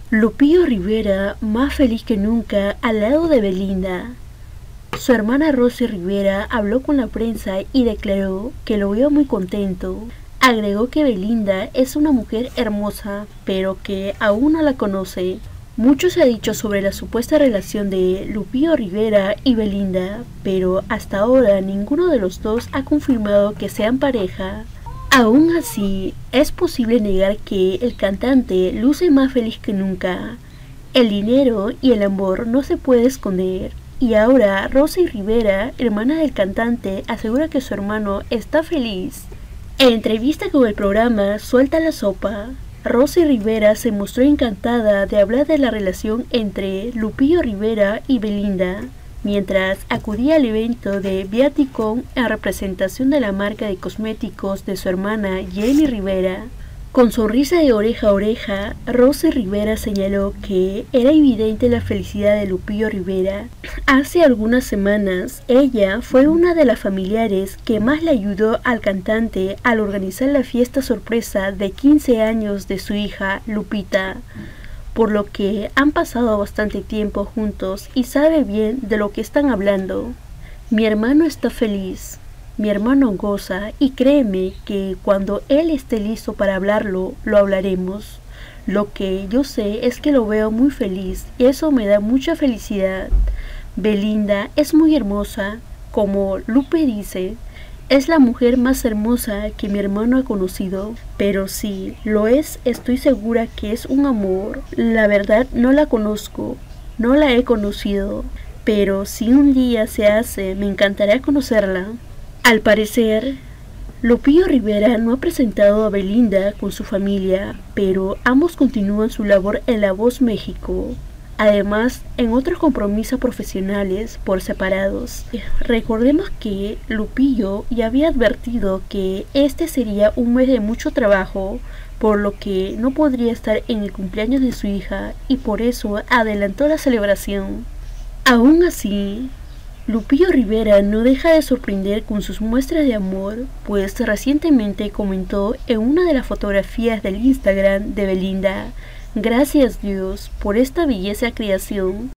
Lupillo Rivera, más feliz que nunca, al lado de Belinda. Su hermana Rosy Rivera habló con la prensa y declaró que lo vio muy contento. Agregó que Belinda es una mujer hermosa, pero que aún no la conoce. Mucho se ha dicho sobre la supuesta relación de Lupillo Rivera y Belinda, pero hasta ahora ninguno de los dos ha confirmado que sean pareja. Aún así, es posible negar que el cantante luce más feliz que nunca. El dinero y el amor no se puede esconder. Y ahora Rosy Rivera, hermana del cantante, asegura que su hermano está feliz. En entrevista con el programa Suelta la Sopa, Rosy Rivera se mostró encantada de hablar de la relación entre Lupillo Rivera y Belinda, mientras acudía al evento de Viaticon en representación de la marca de cosméticos de su hermana Jenny Rivera. Con sonrisa de oreja a oreja, Rosy Rivera señaló que era evidente la felicidad de Lupillo Rivera. Hace algunas semanas, ella fue una de las familiares que más le ayudó al cantante al organizar la fiesta sorpresa de 15 años de su hija, Lupita, por lo que han pasado bastante tiempo juntos y sabe bien de lo que están hablando. Mi hermano está feliz. Mi hermano goza y créeme que cuando él esté listo para hablarlo, lo hablaremos. Lo que yo sé es que lo veo muy feliz y eso me da mucha felicidad. Belinda es muy hermosa, como Lupe dice, es la mujer más hermosa que mi hermano ha conocido, pero si lo es, estoy segura que es un amor. La verdad no la conozco, no la he conocido, pero si un día se hace, me encantaría conocerla. Al parecer, Lupillo Rivera no ha presentado a Belinda con su familia, pero ambos continúan su labor en La Voz México. Además, en otros compromisos profesionales por separados. Recordemos que Lupillo ya había advertido que este sería un mes de mucho trabajo, por lo que no podría estar en el cumpleaños de su hija y por eso adelantó la celebración. Aún así, Lupillo Rivera no deja de sorprender con sus muestras de amor, pues recientemente comentó en una de las fotografías del Instagram de Belinda: "Gracias Dios por esta belleza creación".